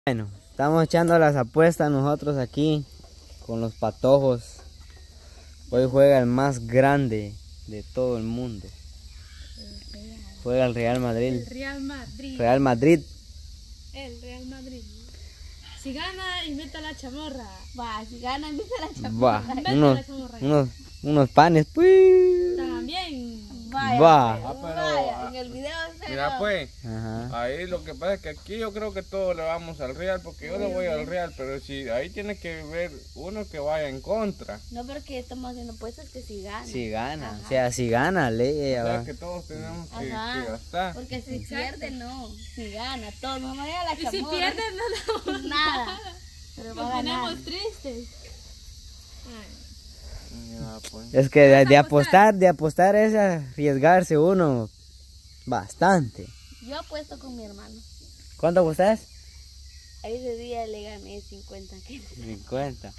Bueno, estamos echando las apuestas nosotros aquí con los patojos. Hoy juega el más grande de todo el mundo. Juega el Real Madrid. El Real Madrid. Real Madrid. El Real Madrid. Si gana, invita la chamorra. Va, si gana, invita la chamorra. Va, Inventa la chamorra. unos panes, pues. También. Vaya, Va. pues, vaya, en el video se Mira lo- pues, Ajá. ahí lo que pasa es que aquí yo creo que todos le vamos al Real, porque yo le voy al Real, pero si ahí tiene que ver uno que vaya en contra. No, pero que estamos haciendo apuestas que si gana. Si gana, Ajá. o sea, si gana, le O sea va. que todos tenemos que Ajá. gastar. Porque si pierde, no. Si gana, todo. No me a la Y chamorra. si pierden, no damos nada. Pero va Nos a ganar. ponemos tristes. Ay. Mira, pues. Es que de apostar es arriesgarse uno bastante. Yo apuesto con mi hermano. ¿Cuánto apostas? A ese día le gané 50 kilos. 50.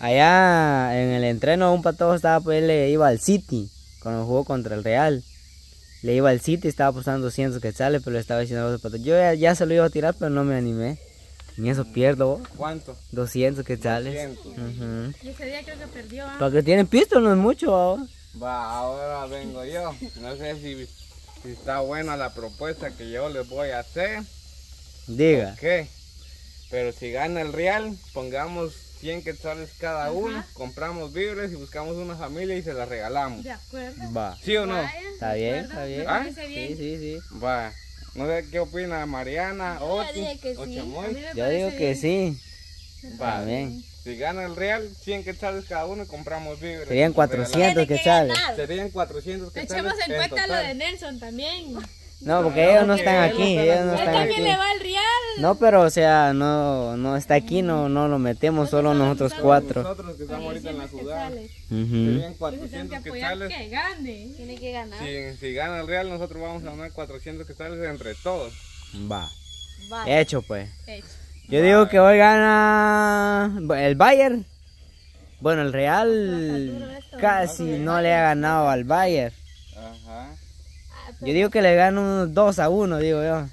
Allá en el entreno un patojo estaba, pues él le iba al City cuando jugó contra el Real. Le iba al City, estaba apostando 200 quetzales, pero le estaba diciendo a los patojos. Yo ya se lo iba a tirar, pero no me animé. Ni eso pierdo, ¿Cuánto? 200 quetzales. 200. Ujú. Y ese día creo que perdió. ¿Ah? Porque tienen pisto, no es mucho. ¿Va? Va, ahora vengo yo. No sé si está buena la propuesta que yo les voy a hacer. Diga. ¿Qué? Pero si gana el Real, pongamos 100 quetzales cada uno, compramos víveres y buscamos una familia y se la regalamos. De acuerdo. Va. ¿Sí o no? Vaya, Está de bien, acuerdo. está bien. Me ¿Ah? parece bien. Sí, sí, sí. Va. No sé qué opina Mariana, Yo Oti dije que o sí. A mí Chamoy. me Yo parece digo que bien. sí. Va. Está bien. Si gana el Real, 100 quetzales cada uno y compramos víveres. Serían y 400 regalamos. quetzales. Serían 400 quetzales. Echemos en cuenta lo de total. Nelson también. No, porque ellos no porque están ellos aquí, no ellos no están Él están también aquí. le va al Real. No, pero o sea, no está aquí, no lo metemos, solo nosotros cuatro. Nosotros que estamos ahorita en la ciudad. Quetzales. Ujú. Serían Entonces tienen que 400 apoyar quetzales. que gane. Tiene que ganar. Si gana el Real, nosotros vamos a ganar 400 quetzales entre todos. Va. Vaya. Hecho pues. Hecho. Yo digo que hoy gana el Bayern. Bueno, el Real casi no le ha ganado al Bayern. Ajá. Yo digo que le gana unos 2-1, digo yo.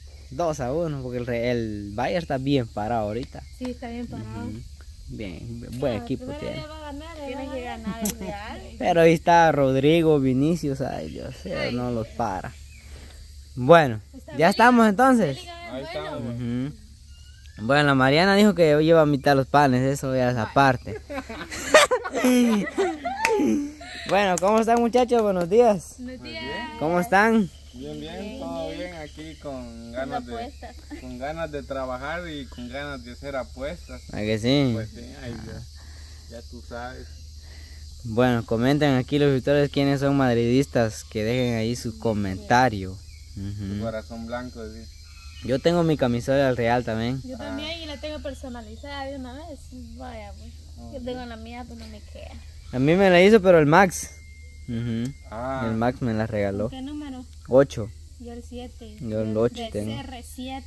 2-1, porque el Bayern está bien parado ahorita. Sí, está bien parado. Bien, buen equipo Primero tiene. ya va a ganar. Tiene que ganar el Real. Pero ahí está Rodrigo, Vinicius, ay Dios, no los para. Bueno, ya estamos entonces. Ahí estamos. Ujú. Bueno, la Mariana dijo que hoy iba a mitad los panes, eso ya es aparte. Bueno, ¿cómo están muchachos? Buenos días. Buenos días. ¿Cómo están? Bien, todo bien aquí con ganas apuestas. con ganas de trabajar y con ganas de hacer apuestas. ¿A que sí? Pues sí, ahí ya tú sabes. Bueno, comenten aquí los suscriptores quiénes son madridistas, que dejen ahí su comentario. Tu Ujú. corazón blanco, sí. Yo tengo mi camisola del Real también. Yo también y la tengo personalizada de una vez. Vaya, pues. Yo tengo la mía, pero no me queda. A mí me la hizo, pero el Max. Ujú. Ah, El Max me la regaló. ¿Qué número? 8. Yo el 7. Yo el 8 De tengo. CR7.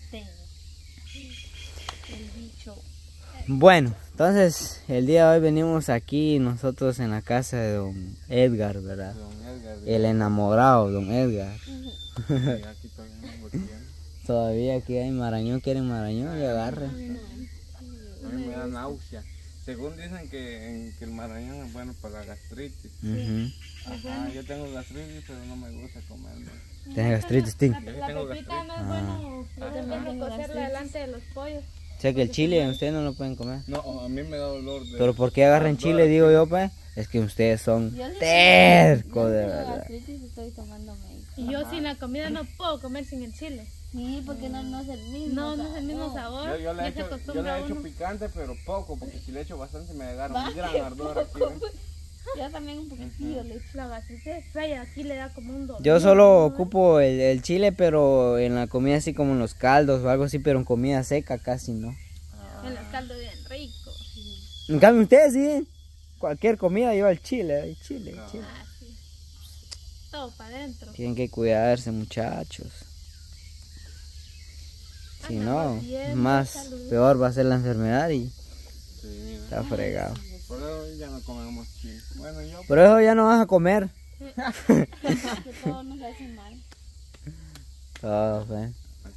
El bicho. Bueno, entonces el día de hoy venimos aquí nosotros en la casa de don Edgar, ¿verdad? don Edgar, El enamorado, don Edgar. sí, aquí todavía no botiendo. Todavía aquí hay marañón, quieren marañón y agarren. A mí me da náusea. Según dicen que el marañón es bueno para la gastritis. Ujú. Ajá, yo tengo gastritis, pero no me gusta comerlo. Tienes gastritis, Tim. La tengo pepita no es Ah. bueno. Yo también tengo Cocerla gastritis. delante de los pollos. O sea que el chile ustedes no lo pueden comer. No, a mí me da dolor de... Pero ¿por qué agarran chile, digo yo, pues? Es que ustedes son Yo sí tercos, yo de tengo verdad. gastritis y estoy tomando médico. Y yo sin la comida no puedo comer sin el chile. Sí, porque no es el mismo. No, no es el mismo sabor. Yo le Ya he se hecho, yo acostumbra le he hecho uno. picante, pero poco, porque si le echo bastante me agarra un Va, gran qué ardor aquí. ¿ves? Yo también un poquitillo le echo. La gastritis es fea, aquí le da como un dolor. Yo solo ocupo el chile, pero en la comida así como en los caldos o algo así, pero en comida seca casi no. En los caldos bien rico. En cambio ustedes sí, cualquier comida lleva el chile, el chile, el chile. Ah, sí. Todo para adentro. Tienen que cuidarse, muchachos. Si no, bien, más saludito. peor va a ser la enfermedad y Sí, mira. está fregado. Por eso ya no comemos chile. Bueno, yo... Por eso ya no vas a comer. Que todo nos hace mal. Todo, pues.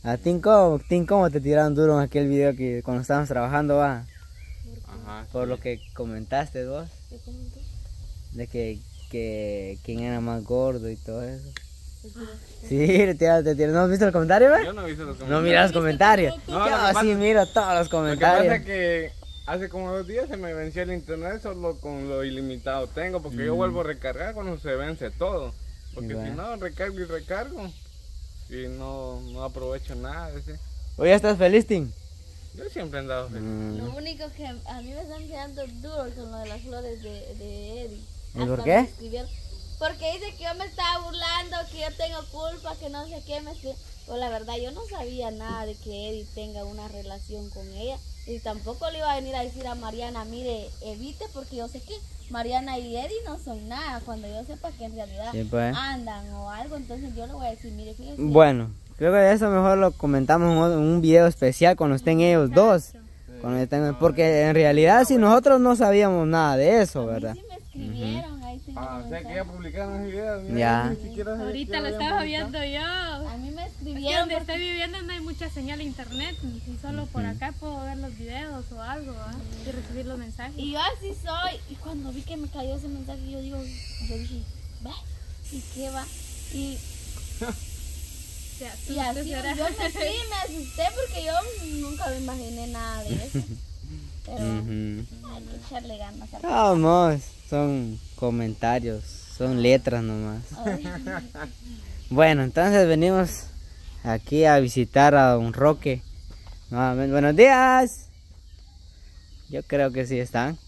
¿A ti cómo te tiraron duro en aquel video que cuando estábamos trabajando, va? Ajá. Por sí. lo que comentaste vos, ¿Qué comentó? de que quién era más gordo y todo eso. Sí, te tiraron. ¿No has visto el comentario, ve? Yo no he visto los No comentarios. miras los comentarios. tampoco? No, lo que Yo pasa- sí miro todos los Lo que pasa comentarios. es que hace como 2 días se me venció el internet solo con lo ilimitado tengo, porque yo vuelvo a recargar cuando se vence todo. Porque Igual. si no, recargo y recargo. Y no aprovecho nada. ¿sí? ¿Hoy ya estás feliz, Tim? Yo siempre he andado feliz. Lo único que a mí me están quedando duro con lo de las flores de Eddie. ¿Y por Hasta qué? me escribieron. Porque dice que yo me estaba burlando, que yo tengo culpa, que no sé qué me escribieron. Pues la verdad yo no sabía nada de que Eddie tenga una relación con ella. Y tampoco le iba a venir a decir a Mariana, mire, evite, porque yo sé que Mariana y Eddie no son nada. Cuando yo sepa que en realidad Sí, pues. andan o algo, entonces yo le voy a decir, mire, fíjese. Bueno, creo que eso mejor lo comentamos en un video especial cuando estén ellos dos. Cuando estén, porque en realidad si nosotros no sabíamos nada de eso, A mí ¿verdad? sí me escribieron, ahí sí Ah, me o sea que ya mensaje. publicaron ese video. mira, Ya. ni siquiera sabía Ahorita que lo habían estaba publicado. viendo yo. A mí me Aquí escribieron donde porque- estoy viviendo no hay mucha señal de internet. Y solo por acá puedo ver los videos o algo, ¿ah? Y recibir los mensajes. Y yo así soy. Y cuando vi que me cayó ese mensaje, yo dije, ¿ve? ¿Y qué va? Y Se asusta, Y así ¿será? yo me fui y me asusté porque yo nunca me imaginé nada de eso. Pero Ujú. hay que echarle ganas a Vamos, son comentarios, son letras nomás. Bueno, entonces venimos aquí a visitar a Don Roque. Nuevamente, buenos días. Yo creo que sí están.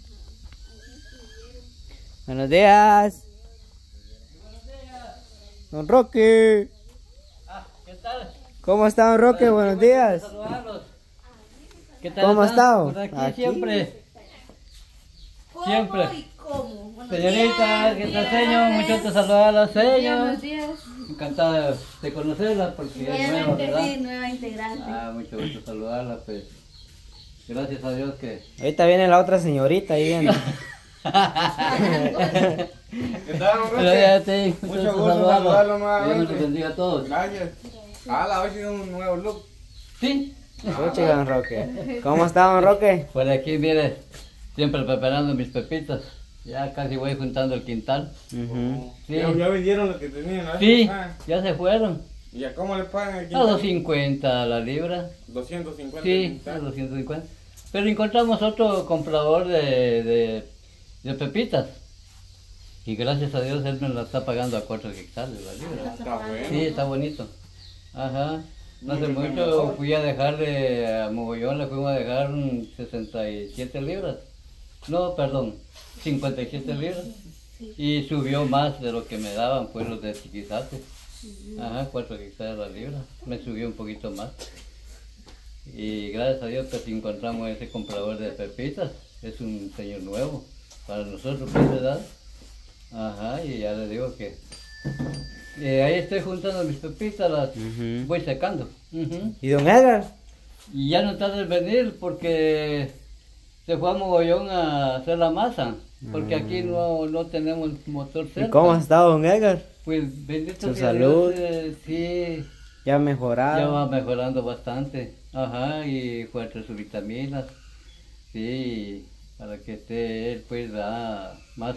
Buenos días. Don Roque. ¿Qué tal? ¿Cómo está, Don Roque? Buenos días. Saludarlos. ¿Qué tal ¿Cómo ha están? estado? Pues aquí, Aquí. siempre. ¿Cómo Siempre. y cómo? Buenos Señorita, días, ¿qué tal, días. señor? Mucho gusto saludarla, señor. Buenos días. Encantada de conocerla porque es nueva, Nuevamente, ¿verdad? sí, nueva integrante. Ah, mucho gusto saludarla, pues. Gracias a Dios que... Ahorita viene la otra señorita ahí viene. ¿Qué tal, don Pero Roque? ya te Mucho gusto saludarlo nuevamente. Dios los bendiga a todos. Gracias. Ah, hoy sido un nuevo look. Sí. Escuche, Don Roque. ¿Cómo está, Don Roque? Por aquí, mire, siempre preparando mis pepitas. Ya casi voy juntando el quintal. Ujú. Sí. Ya vendieron lo que tenían. ¿no? Sí, Ah, ya se fueron. ¿Y a cómo le pagan el A quintal? 250 la libra. 250 el Sí, a quintal. 250. Pero encontramos otro comprador de pepitas. Y gracias a Dios él me la está pagando a 4 hectáreas la libra. Está bueno. Sí, está bonito. Ajá. No hace Mucho mucho mejor. fui a dejarle a Mogollón, le fuimos a dejar 67 libras. No, perdón, 57 libras. Y subió más de lo que me daban, pues los de Chiquizate. Ajá, 4 hectáreas la libra. Me subió un poquito más. Y gracias a Dios pues encontramos ese comprador de pepitas. Es un señor nuevo para nosotros, pues, ¿verdad? Ajá, y ya le digo que ahí estoy juntando mis pepitas, las Ujú. voy secando. Ujú. ¿Y Don Edgar? Y ya no tarda en venir porque se fue a Mogollón a hacer la masa. Porque aquí no tenemos motor cerca. ¿Y cómo ha estado, Don Edgar? Pues bendito Su sea salud. Dios, sí, ¿Ya ha mejorado? ya va mejorando bastante. Ajá, y fue entre sus vitaminas. Sí, para que esté él pues más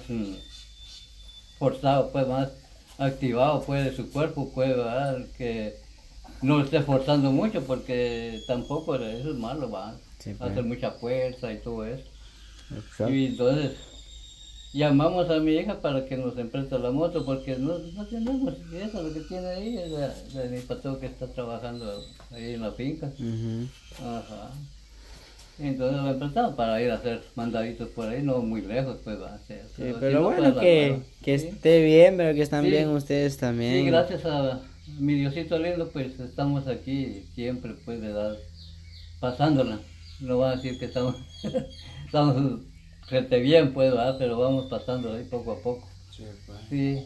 forzado, pues más activado pues de su cuerpo, pues ¿verdad? Que no lo esté forzando mucho porque tampoco eso es malo, va. Sí, pues. Hacer mucha fuerza y todo eso. Exacto. Y entonces llamamos a mi hija para que nos empreste la moto porque no tenemos, y eso lo que tiene ahí es de mi patrón que está trabajando ahí en la finca. Ujú. Ajá. Entonces lo emprestamos para ir a hacer mandaditos por ahí, no muy lejos, pues va. Sí, Si pero no, bueno pues, la que nueva. Sí. esté bien, pero que están Sí. bien ustedes también. Sí, gracias a mi Diosito lindo, pues estamos aquí siempre, pues, de dar, pasándola. No van a decir que estamos, estamos gente bien, pues, ¿verdad? Pero vamos pasando ahí poco a poco. Sí, pues. Sí.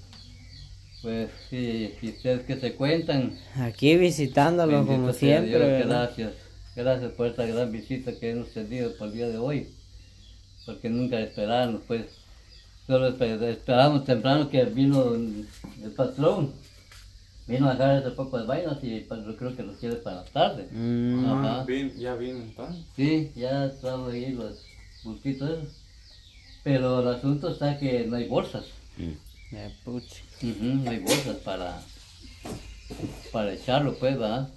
Pues sí, y ustedes que se cuentan. Aquí visitándolo Bendito como sea siempre, Dios, ¿verdad? gracias. Gracias por esta gran visita que hemos tenido por el día de hoy. Porque nunca esperábamos, pues. Solo esperábamos temprano que vino el patrón. Vino a dejar ese poco de vainas y pues, yo creo que los quiere para la tarde. Ajá. Ya vino entonces. Sí, ya trajo ahí los bultitos esos. Pero el asunto está que no hay bolsas. Pucha. No hay bolsas para echarlo, pues, ¿verdad?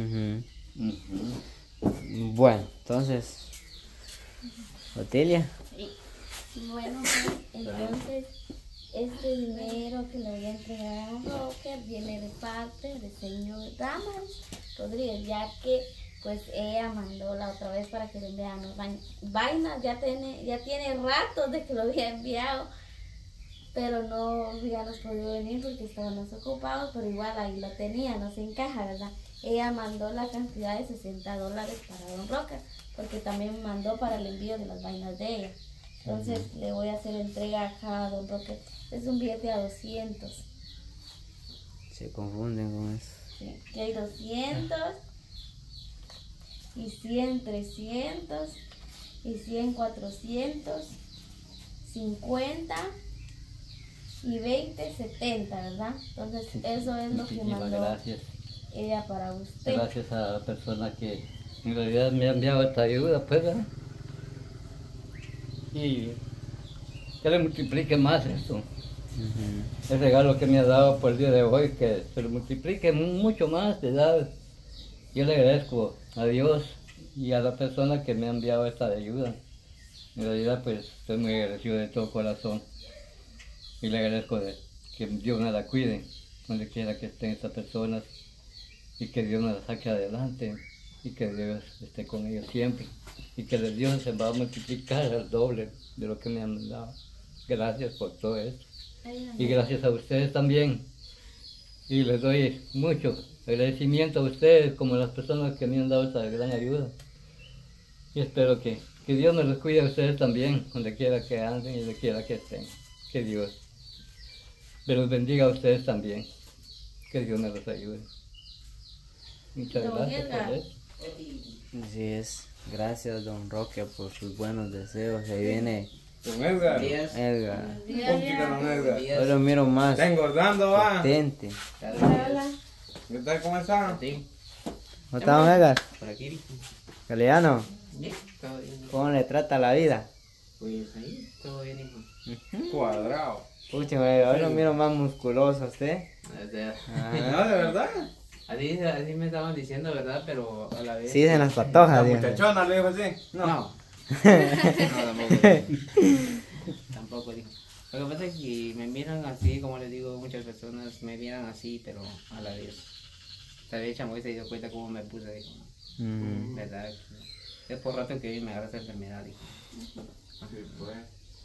Bueno, entonces, Otilia. Bueno, pues, entonces este dinero que le voy a entregar a un Rocker viene de parte del señor Damaris Rodríguez, ya que pues ella mandó la otra vez para que le enviaran los vainas, ya tiene ratos de que lo había enviado, pero no habíamos podido venir porque estábamos ocupados, pero igual ahí lo tenía, no se encaja, ¿verdad? Ella mandó la cantidad de $60 para Don Rocker, porque también mandó para el envío de las vainas de ella. Entonces le voy a hacer entrega acá a Don Roque. Es un billete a 200. Se confunden con eso. Sí, que hay 200 y 100 300 y 100 400, 50 y 20 70, ¿verdad? Entonces eso es lo que Muchísimas mandó gracias. ella para usted. Gracias a la persona que en realidad me ha enviado esta ayuda, pues, ¿verdad? Y que le multiplique más esto. El regalo que me ha dado por el día de hoy, que se lo multiplique mucho más, ¿verdad? Yo le agradezco a Dios y a la persona que me ha enviado esta ayuda. En realidad, pues, estoy muy agradecido de todo corazón. Y le agradezco que Dios me la cuide, donde quiera que estén estas personas, y que Dios me la saque adelante, y que Dios esté con ellos siempre, y que el Dios se va a multiplicar al doble de lo que me han dado. Gracias por todo esto. Y gracias a ustedes también. Y les doy mucho agradecimiento a ustedes como a las personas que me han dado esta gran ayuda. Y espero que Dios me los cuide a ustedes también, donde quiera que anden y donde quiera que estén. Que Dios me los bendiga a ustedes también. Que Dios me los ayude. Muchas gracias por eso. Así es. Gracias, Don Roque, por sus buenos deseos. Ahí viene Don Edgar. Edgar. Un poquito, don Edgar. Yo lo miro más Está engordando, va. potente. Hola. ¿Qué tal? ¿Cómo está? Sí, ¿Cómo está, Don Edgar? por aquí. Galeano, Bien, todo bien. ¿cómo le trata la vida? Pues ahí, todo bien, hijo. Cuadrado. Pucha, güey, hoy lo miro más musculoso a usted. O sea, No, de verdad. así me estaban diciendo, ¿verdad? Pero a la vez... Sí, en las patojas, La dijo. muchachona le dijo así. No. No, tampoco dijo. Lo que pasa es que me miran así, como les digo, muchas personas me miran así, pero a la vez. Tal vez Chamoy se dio cuenta cómo me puse, dijo. ¿Verdad? Es por rato que hoy me agarra esta enfermedad, dijo. Sí, pues.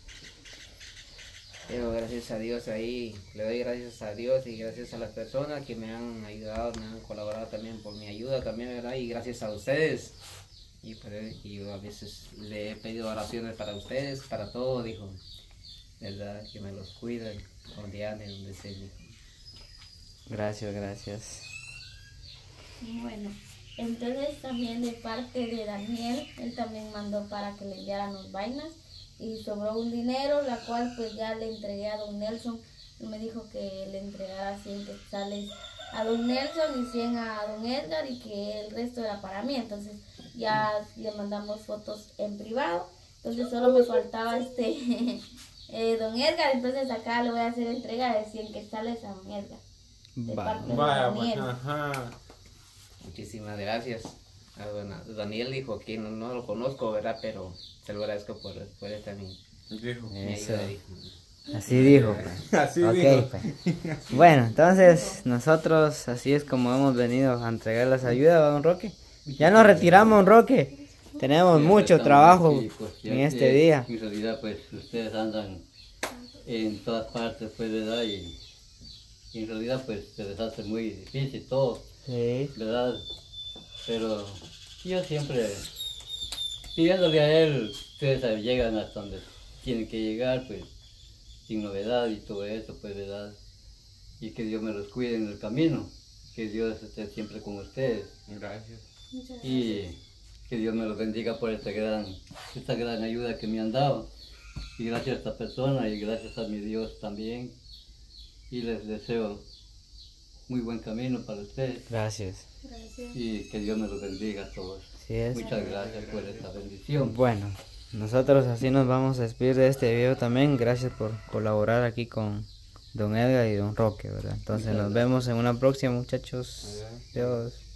Pero gracias a Dios ahí, le doy gracias a Dios y gracias a las personas que me han ayudado, me han colaborado también por mi ayuda también, ¿verdad? Y gracias a ustedes. Y yo a veces le he pedido oraciones para ustedes, para todo, dijo. ¿Verdad? Que me los cuiden, donde anden, donde estén, dijo. Gracias, gracias. Bueno, entonces también de parte de Daniel, él también mandó para que le enviaran los vainas y sobró un dinero, la cual pues ya le entregué a don Nelson. Él me dijo que le entregara 100 quetzales a don Nelson y 100 a don Edgar y que el resto era para mí. Entonces ya le mandamos fotos en privado. Entonces solo me faltaba don Edgar. Entonces acá le voy a hacer entrega de 100 quetzales a don Edgar. De parte de Vaya, pues, Daniel. ajá. Muchísimas gracias. Daniel dijo que no lo conozco, ¿verdad? Pero se lo agradezco por esta mi Dijo. Eso. ayuda, dijo. Así dijo, pues. Así Ok, dijo. pues. Bueno, entonces nosotros así es como hemos venido a entregar las ayudas, Don Roque. Ya nos retiramos, Don Roque. Tenemos Sí, mucho estamos trabajo aquí, pues, ya en este que día. En realidad, pues, ustedes andan en todas partes, pues, ¿verdad? Y en realidad, pues, se les hace muy difícil todo, Sí. ¿verdad? Pero yo siempre, pidiéndole a él, ustedes llegan hasta donde tienen que llegar, pues, sin novedad y todo eso, pues, ¿verdad? Y que Dios me los cuide en el camino, que Dios esté siempre con ustedes. Gracias. Y que Dios me los bendiga por esta gran ayuda que me han dado. Y gracias a esta persona y gracias a mi Dios también. Y les deseo muy buen camino para ustedes. Gracias. Gracias. Y que Dios me los bendiga a todos. Así es. Muchas gracias por esta bendición. Bueno, nosotros así nos vamos a despedir de este video también. Gracias por colaborar aquí con Don Edgar y Don Roque, ¿verdad? Entonces nos vemos en una próxima, muchachos. Adiós.